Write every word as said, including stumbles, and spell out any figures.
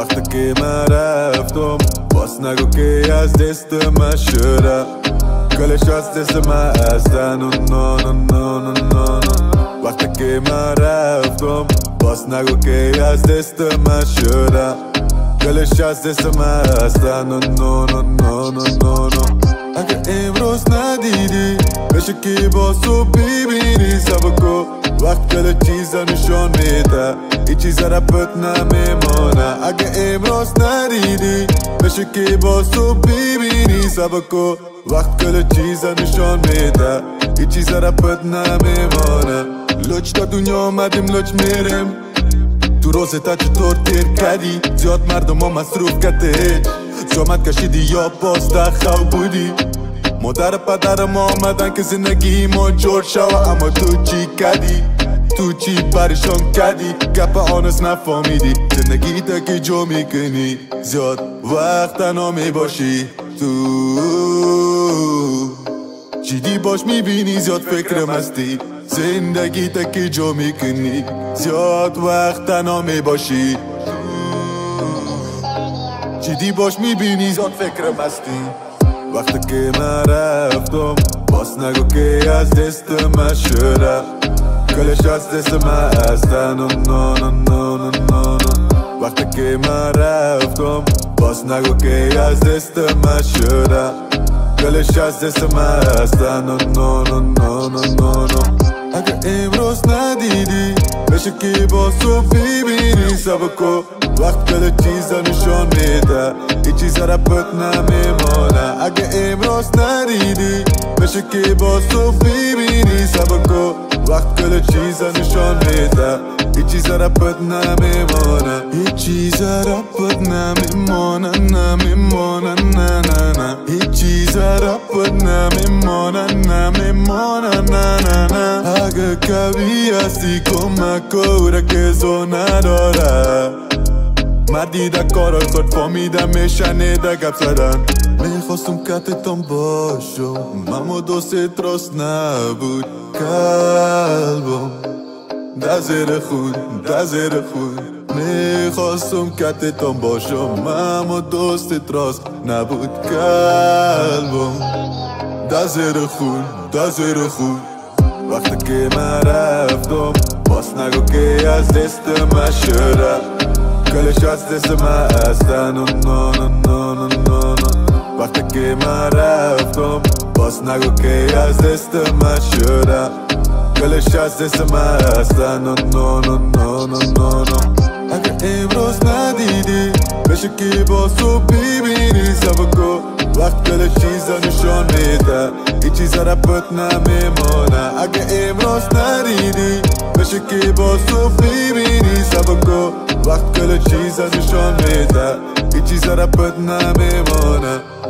وقتی که من رفتم باز نگو که از دست من شده گلش از دست من هستن و نا نا نا نا نا وقتی که من رفتم باز نگو که از دست من شده گلش از دست من هستن و نا نا نا نا نا اگه امروز ندیدی بشه که باز تو ببینی سبکو وقت کل چیزا نشان میده این چیزا را پت نمیمانه اگه امروز ندیدی بشه که باز تو ببینی سبکو وقت کل چیزا نشان میده این چیزا را پت نمیمانه لچ تا دنیا آمدیم لچ میریم تو روزتا چطور تیر کردی زیاد مردم ها مصروف کته زحمت کشیدی یا باز در خواب بودی مادر پدر ما آمدن که زندگی ما جور شوه اما تو چی کردی تو چی پریشان کردی گپ آنس نفهمیدی زندگی تکی جو میکنی زیاد وقت تنها میباشی تو چیدی باش میبینی زیاد فکر مستی زندگی تکی جو میکنی زیاد وقت تنها میباشی چیدی باش میبینی زیاد فکر مستی وقتی که من رفتم باز نگو که از دست من شده گلش از دست من هستن و نا نا نا نا نا وقتی که من رفتم باز نگو که از دست من شده گلش از دست من هستن و نا نا نا نا نا اگه امروز ندیدی بشه که باز تو ببینی سبکو وقت کل چیزا نشان میده این چیزا را پت نمیمانه اگه امروز ندیدی بشه که باز تو ببینی سبکو وقت کل چیزا نشان میده این چیزا را پت نمیمانه این چیزا را پت نمیمانه نمیمانه نه نه نه این چیزا را پت نمیمانه نمیمانه نه نه نه اگه کبی هستی کمک کوره که زو نداره مردی در کارای خود فامیدم میشنیده گپ زدن میخواستم کتتان باشم اما دوست راست نبود قلبم در زیر خون در زیر خون میخواستم کتتان باشم اما دوست راست نبود قلبم در زیر خون در زیر خون وقتی که من رفتم باز نگو که از دست من شده گلش از دست من هستن و نا نا نا نا نا وقتی که من رفتم باز نگو که از دست من شده گلش از دست من هستن و نا نا نا نا نا اگه امروز ندیدی بشه که باز تو ببینی سبکو وقت کل چیزا نشان میده این چیزا را پت نمیمانه اگه امروز ندیدی بشه که باز تو ببینی سبکو وقت کل چیزا نشان میده این چیزا را پت نمیمانه